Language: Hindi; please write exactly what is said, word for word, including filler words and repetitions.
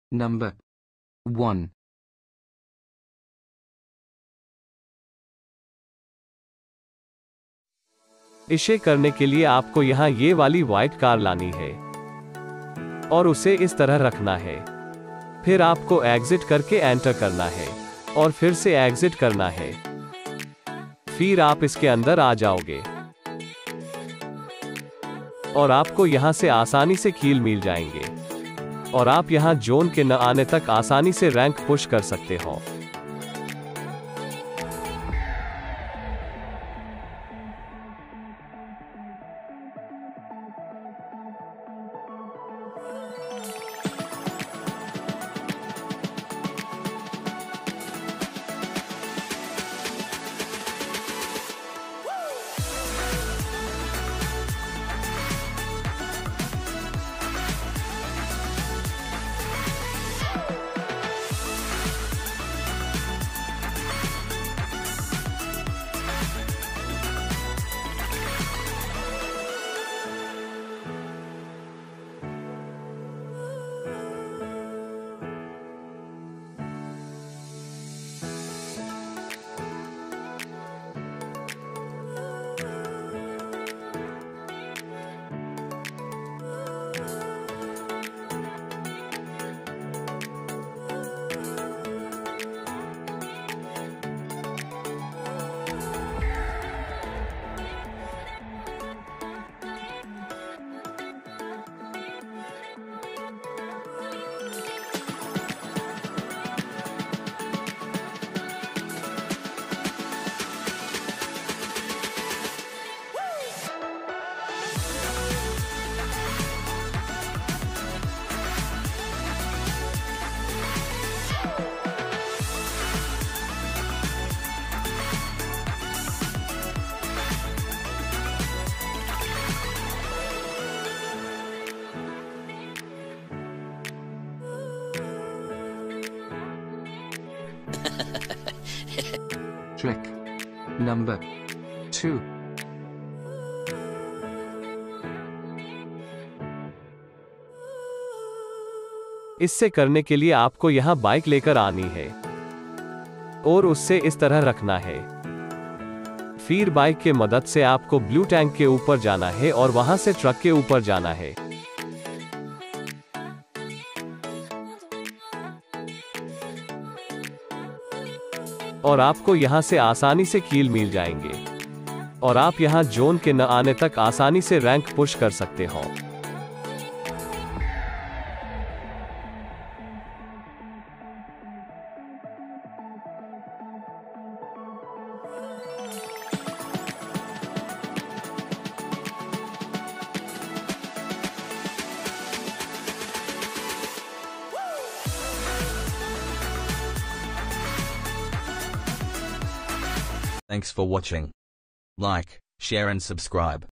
Number one. इसे करने के लिए आपको यहाँ ये वाली व्हाइट कार लानी है और उसे इस तरह रखना है। फिर आपको एग्जिट करके एंटर करना है और फिर से एग्जिट करना है। फिर आप इसके अंदर आ जाओगे और आपको यहाँ से आसानी से कील मिल जाएंगे और आप यहाँ जोन के न आने तक आसानी से रैंक पुश कर सकते हो। Trick number two. इससे करने के लिए आपको यहाँ बाइक लेकर आनी है और उससे इस तरह रखना है। फिर बाइक के मदद से आपको ब्लू टैंक के ऊपर जाना है और वहां से ट्रक के ऊपर जाना है। और आपको यहां से आसानी से कील मिल जाएंगे और आप यहां जोन के न आने तक आसानी से रैंक पुश कर सकते हो। Thanks for watching. Like, share and subscribe.